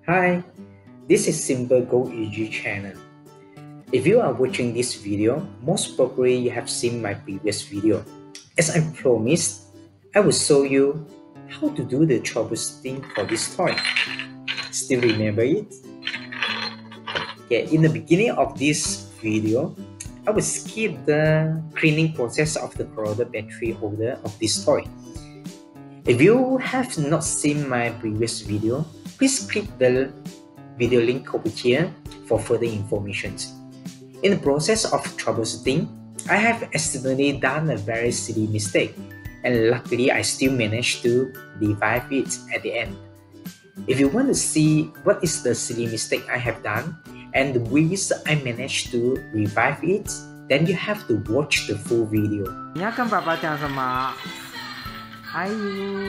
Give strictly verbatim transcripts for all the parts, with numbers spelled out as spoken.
Hi, this is Simple Go Easy channel. If you are watching this video, most probably you have seen my previous video. As I promised, I will show you how to do the troubleshooting for this toy. Still remember it? Okay, in the beginning of this video, I will skip the cleaning process of the corroded battery holder of this toy. If you have not seen my previous video, please click the video link over here for further information. In the process of troubleshooting, I have accidentally done a very silly mistake, and luckily I still managed to revive it at the end. If you want to see what is the silly mistake I have done and the ways I managed to revive it, then you have to watch the full video. 你要跟爸爸讲什么？哎呦！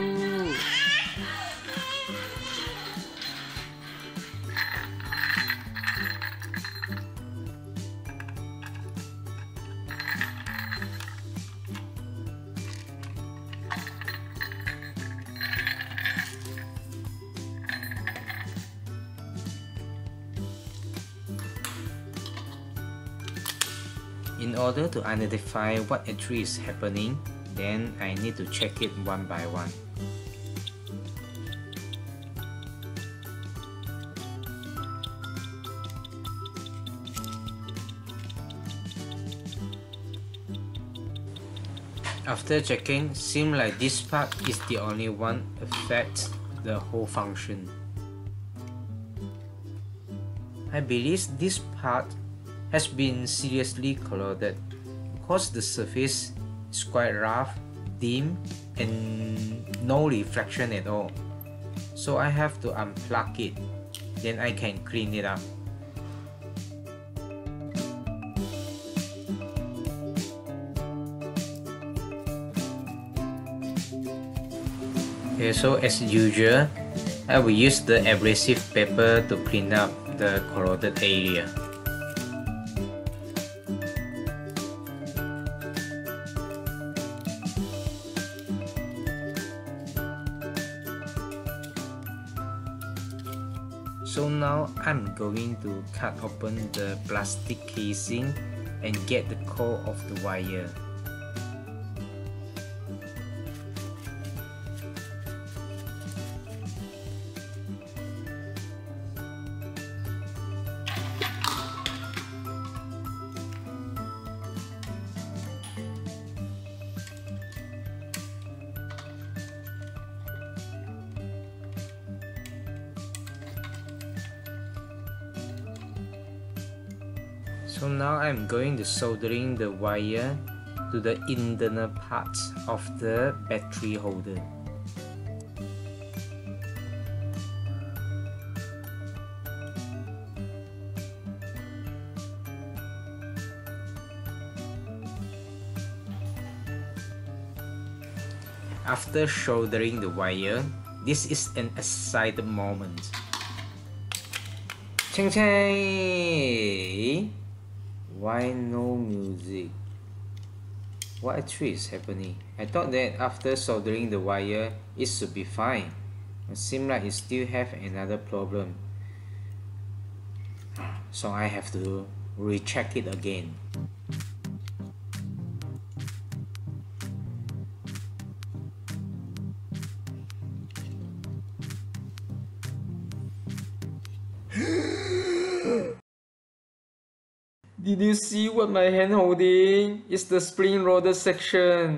In order to identify what actually is happening, then I need to check it one by one. After checking, seems like this part is the only one affects the whole function. I believe this part has been seriously corroded because the surface is quite rough, dim, and no reflection at all. So I have to unplug it, then I can clean it up. Okay, so as usual, I will use the abrasive paper to clean up the corroded area. So now I'm going to cut open the plastic casing and get the core of the wire. So now I'm going to soldering the wire to the internal parts of the battery holder. After soldering the wire, this is an exciting moment. Ching ching! Why no music? What actually is happening? I thought that after soldering the wire, it should be fine. It seems like it still have another problem. So I have to recheck it again. Did you see what my hand holding? It's the spring roller section.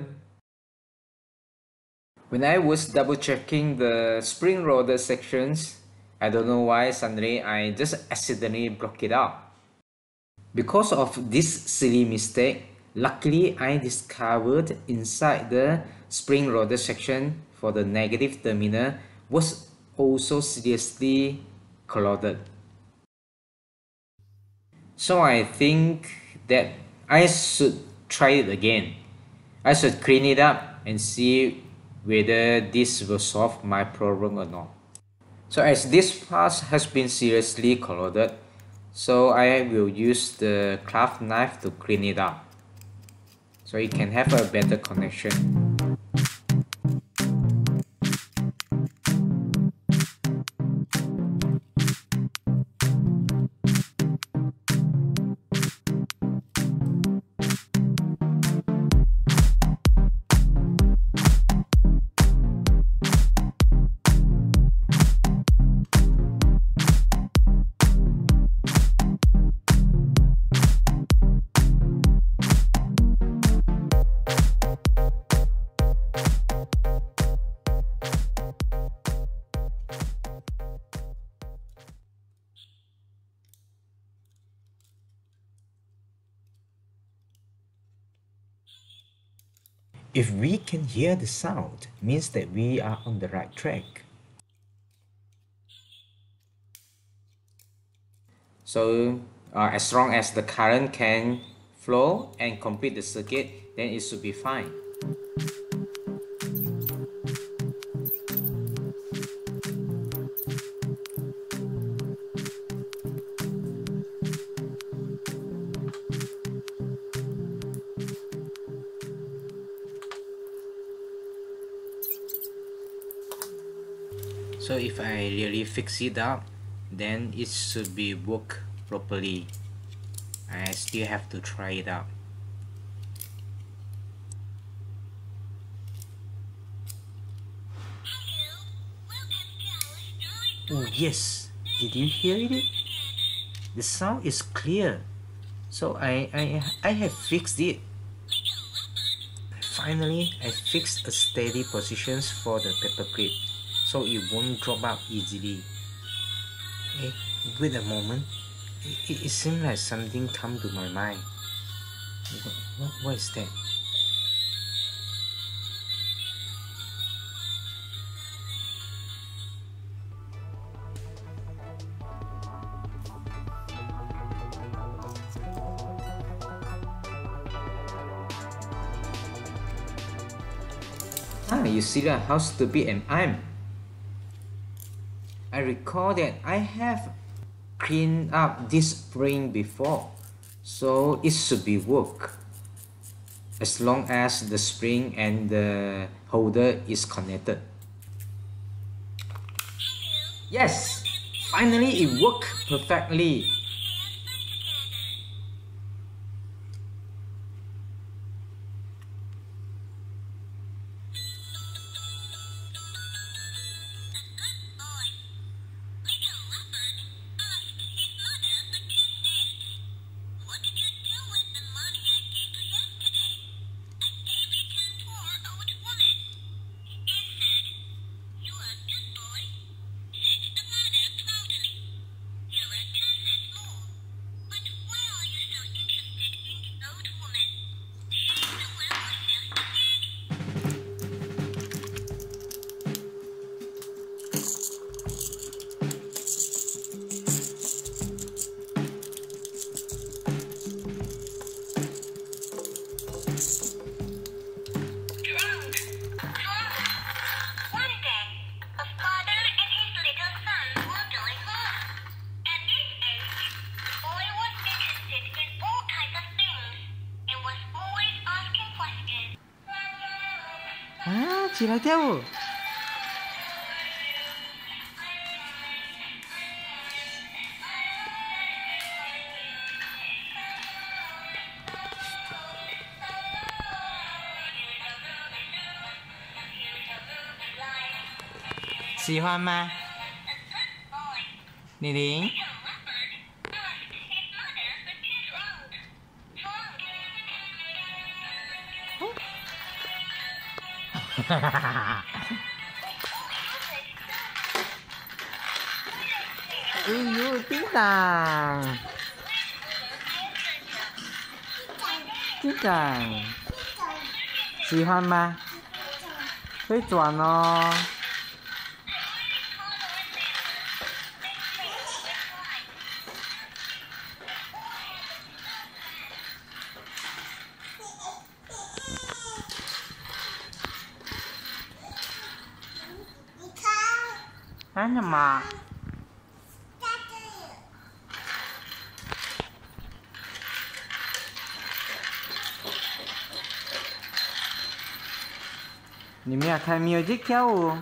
When I was double checking the spring roller sections, I don't know why suddenly I just accidentally broke it up. Because of this silly mistake, luckily I discovered inside the spring roller section for the negative terminal was also seriously corroded. So I think that I should try it again. I should clean it up and see whether this will solve my problem or not. So as this part has been seriously corroded, so I will use the craft knife to clean it up, so it can have a better connection. If we can hear the sound, means that we are on the right track. So uh, as long as the current can flow and complete the circuit, then it should be fine. So if I really fix it up, then it should be work properly. I still have to try it out. Oh yes, did you hear it? The sound is clear. So I, I, I have fixed it. Finally, I fixed a steady positions for the paper clip, so it won't drop out easily. Hey, wait a moment. It, it, it seems like something come to my mind. What, what, what is that? Ah, you see that? How stupid am I? I recall that I have cleaned up this spring before, so it should be work as long as the spring and the holder is connected. Yes, finally it worked perfectly. À, chị lại theo.喜欢吗？玲玲。哈哈哈哈！哎呦，叮当，叮当，喜欢吗？会转哦。看什么？你们要看 music 跳舞？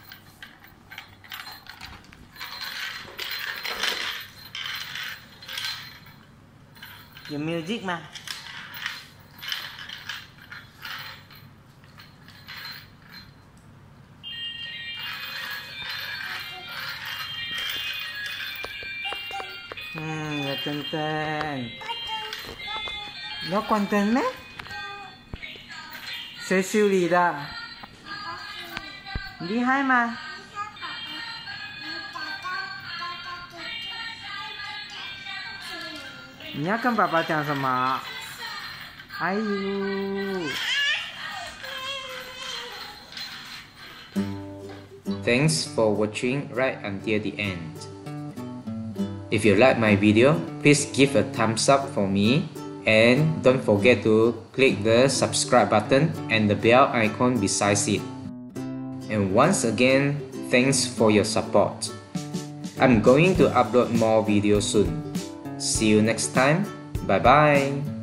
有 music 吗？嗯，要等等。要关灯咩？谁修理的？厉害吗？你要跟爸爸讲什么？哎呦！ Thanks for watching right until the end. If you like my video, please give a thumbs up for me and don't forget to click the subscribe button and the bell icon beside it. And once again, thanks for your support. I'm going to upload more videos soon. See you next time. Bye bye.